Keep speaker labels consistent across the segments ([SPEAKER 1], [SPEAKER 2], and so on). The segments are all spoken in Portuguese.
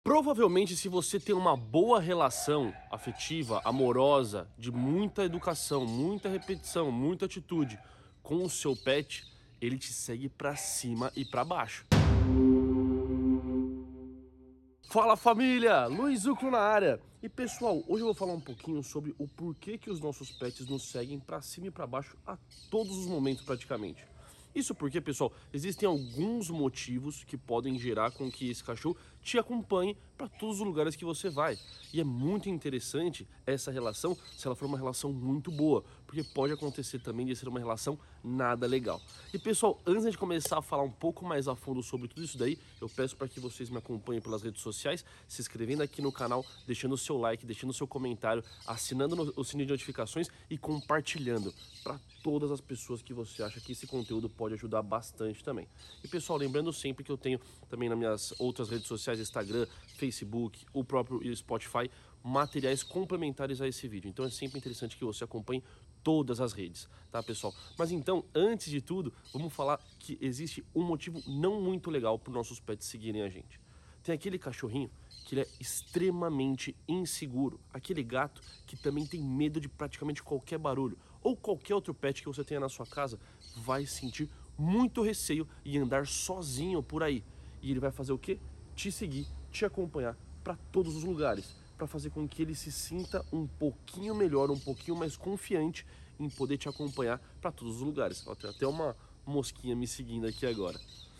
[SPEAKER 1] Provavelmente, se você tem uma boa relação afetiva, amorosa, de muita educação, muita repetição, muita atitude com o seu pet, ele te segue pra cima e pra baixo. Fala família, Luiz Ucro na área. E pessoal, hoje eu vou falar um pouquinho sobre o porquê que os nossos pets nos seguem pra cima e pra baixo a todos os momentos praticamente. Isso porque, pessoal, existem alguns motivos que podem gerar com que esse cachorro te acompanhe para todos os lugares que você vai. E é muito interessante essa relação se ela for uma relação muito boa, porque pode acontecer também de ser uma relação nada legal. E pessoal, antes de começar a falar um pouco mais a fundo sobre tudo isso daí, eu peço para que vocês me acompanhem pelas redes sociais, se inscrevendo aqui no canal, deixando o seu like, deixando o seu comentário, assinando o sininho de notificações e compartilhando para todas as pessoas que você acha que esse conteúdo pode ajudar bastante também. E pessoal, lembrando sempre que eu tenho também nas minhas outras redes sociais, Instagram, Facebook, o próprio Spotify, materiais complementares a esse vídeo. Então é sempre interessante que você acompanhe todas as redes, tá pessoal? Mas então, antes de tudo, vamos falar que existe um motivo não muito legal para os nossos pets seguirem a gente. Tem aquele cachorrinho que ele é extremamente inseguro, aquele gato que também tem medo de praticamente qualquer barulho, ou qualquer outro pet que você tenha na sua casa vai sentir muito receio e andar sozinho por aí. E ele vai fazer o quê? Te seguir, te acompanhar para todos os lugares, para fazer com que ele se sinta um pouquinho melhor, um pouquinho mais confiante em poder te acompanhar para todos os lugares. Ó, tem até uma mosquinha me seguindo aqui agora.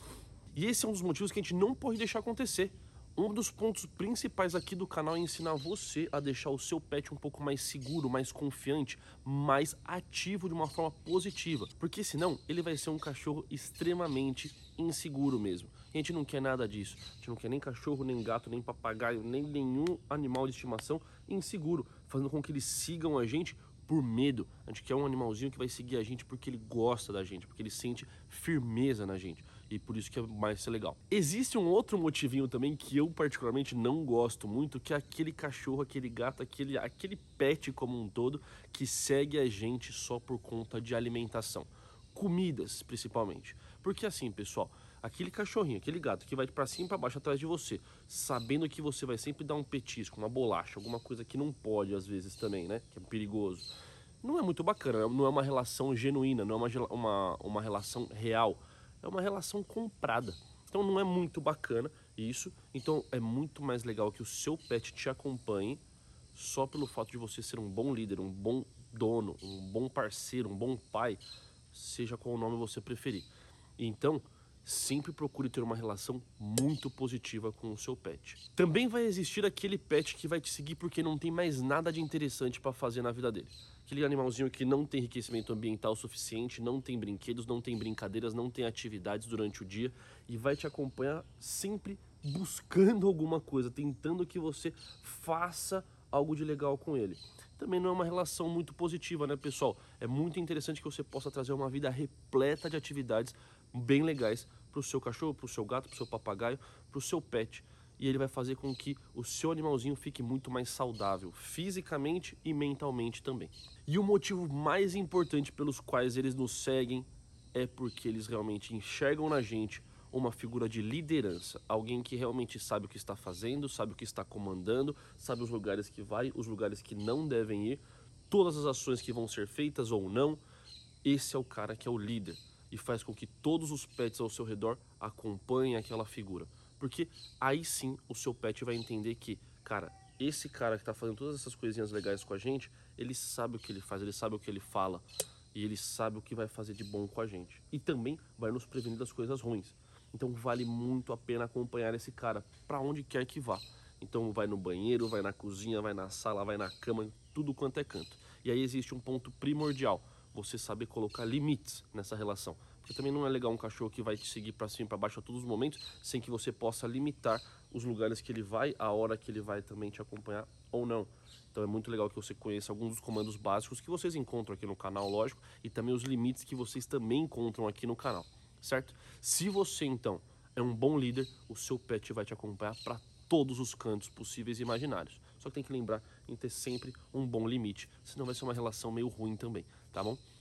[SPEAKER 1] E esse é um dos motivos que a gente não pode deixar acontecer. Um dos pontos principais aqui do canal é ensinar você a deixar o seu pet um pouco mais seguro, mais confiante, mais ativo de uma forma positiva. Porque senão ele vai ser um cachorro extremamente inseguro mesmo. E a gente não quer nada disso. A gente não quer nem cachorro, nem gato, nem papagaio, nem nenhum animal de estimação inseguro, fazendo com que eles sigam a gente por medo. A gente quer um animalzinho que vai seguir a gente porque ele gosta da gente, porque ele sente firmeza na gente. E por isso que é mais legal. Existe um outro motivinho também que eu particularmente não gosto muito, que é aquele cachorro, aquele gato, aquele pet como um todo que segue a gente só por conta de alimentação. Comidas, principalmente. Porque assim, pessoal, aquele cachorrinho, aquele gato que vai pra cima e pra baixo atrás de você, sabendo que você vai sempre dar um petisco, uma bolacha, alguma coisa que não pode às vezes também, né? Que é perigoso. Não é muito bacana, não é uma relação genuína, não é uma relação real. É uma relação comprada. Então não é muito bacana isso. Então é muito mais legal que o seu pet te acompanhe só pelo fato de você ser um bom líder, um bom dono, um bom parceiro, um bom pai, seja qual nome você preferir. Então, sempre procure ter uma relação muito positiva com o seu pet. Também vai existir aquele pet que vai te seguir porque não tem mais nada de interessante para fazer na vida dele. Aquele animalzinho que não tem enriquecimento ambiental suficiente, não tem brinquedos, não tem brincadeiras, não tem atividades durante o dia e vai te acompanhar sempre buscando alguma coisa, tentando que você faça algo de legal com ele. Também não é uma relação muito positiva, né, pessoal? É muito interessante que você possa trazer uma vida repleta de atividades bem legais para o seu cachorro, para o seu gato, para o seu papagaio, para o seu pet. E ele vai fazer com que o seu animalzinho fique muito mais saudável, fisicamente e mentalmente também. E o motivo mais importante pelos quais eles nos seguem é porque eles realmente enxergam na gente uma figura de liderança, alguém que realmente sabe o que está fazendo, sabe o que está comandando, sabe os lugares que vai, os lugares que não devem ir, todas as ações que vão ser feitas ou não. Esse é o cara que é o líder e faz com que todos os pets ao seu redor acompanhem aquela figura. Porque aí sim o seu pet vai entender que, cara, esse cara que tá fazendo todas essas coisinhas legais com a gente, ele sabe o que ele faz, ele sabe o que ele fala e ele sabe o que vai fazer de bom com a gente. E também vai nos prevenir das coisas ruins. Então vale muito a pena acompanhar esse cara para onde quer que vá. Então vai no banheiro, vai na cozinha, vai na sala, vai na cama, tudo quanto é canto. E aí existe um ponto primordial, você saber colocar limites nessa relação. Porque também não é legal um cachorro que vai te seguir para cima e para baixo a todos os momentos, sem que você possa limitar os lugares que ele vai, a hora que ele vai também te acompanhar ou não. Então é muito legal que você conheça alguns dos comandos básicos que vocês encontram aqui no canal, lógico, e também os limites que vocês também encontram aqui no canal, certo? Se você então é um bom líder, o seu pet vai te acompanhar para todos os cantos possíveis e imaginários. Só que tem que lembrar em ter sempre um bom limite, senão vai ser uma relação meio ruim também, tá bom?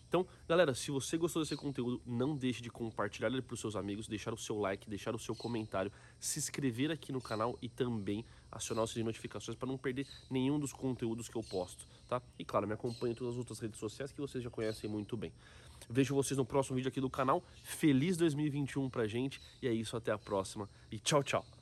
[SPEAKER 1] Então, galera, se você gostou desse conteúdo, não deixe de compartilhar ele para os seus amigos, deixar o seu like, deixar o seu comentário, se inscrever aqui no canal e também acionar o sininho de notificações para não perder nenhum dos conteúdos que eu posto, tá? E claro, me acompanhe em todas as outras redes sociais que vocês já conhecem muito bem. Vejo vocês no próximo vídeo aqui do canal. Feliz 2021 pra gente. E é isso, até a próxima. E tchau, tchau.